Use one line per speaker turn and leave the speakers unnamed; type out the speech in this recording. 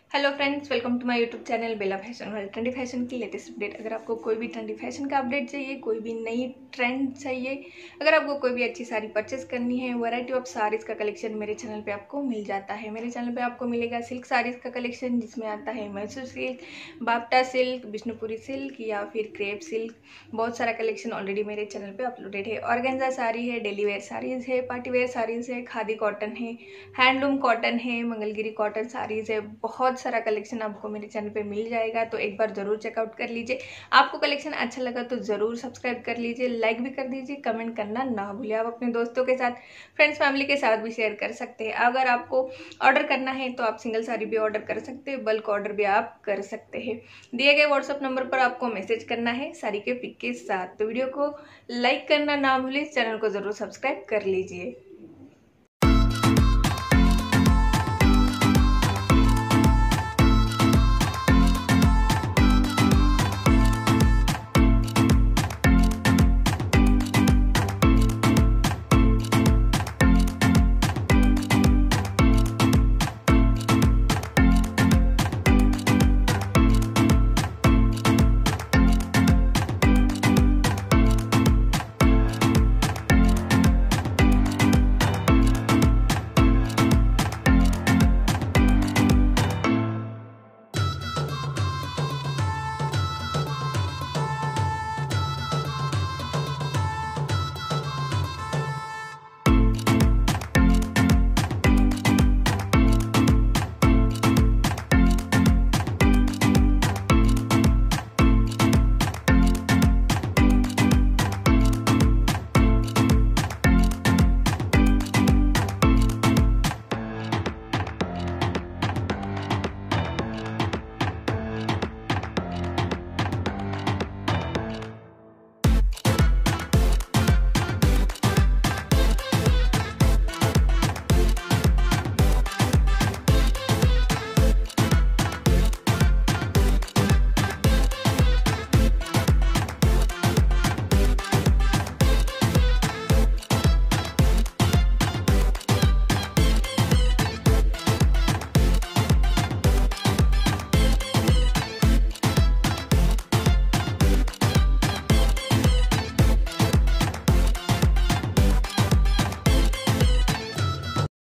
Hello friends, welcome to my YouTube channel Bela fashion world. Trendy fashion की latest update. अगर आपको कोई भी ट्रेंडी फैशन का अपडेट चाहिए, कोई भी नई ट्रेंड चाहिए, अगर आपको कोई भी अच्छी साड़ी परचेस करनी है, वैरायटी ऑफ साड़ीज़ का कलेक्शन मेरे चैनल पे आपको मिल जाता है। मेरे चैनल पे आपको मिलेगा सिल्क साड़ीज़ का कलेक्शन, जिसमें आता है Mysore silk, Bapta silk, Bishnupuri silk या फिर क्रेप सिल्क। बहुत सारा कलेक्शन ऑलरेडी मेरे चैनल पर अपलोडेड है। ऑर्गेन्जा साड़ी है, डेली वेयर साड़ीज़ है, पार्टी वेयर साड़ीज़ है, खादी कॉटन है, हैंडलूम कॉटन है, मंगलगिरी कॉटन साड़ीज़ है। बहुत सारा कलेक्शन आपको मेरे चैनल पे मिल जाएगा, तो एक बार जरूर चेकआउट कर लीजिए। आपको कलेक्शन अच्छा लगा तो जरूर सब्सक्राइब कर लीजिए, लाइक भी कर दीजिए, कमेंट करना ना भूलिए। आप अपने दोस्तों के साथ, फ्रेंड्स, फैमिली के साथ भी शेयर कर सकते हैं। अगर आपको ऑर्डर करना है तो आप सिंगल साड़ी भी ऑर्डर कर सकते हैं, बल्क ऑर्डर भी आप कर सकते हैं। दिए गए व्हाट्सअप नंबर पर आपको मैसेज करना है साड़ी के पिक के साथ। तो वीडियो को लाइक करना ना भूलिए, चैनल को जरूर सब्सक्राइब कर लीजिए।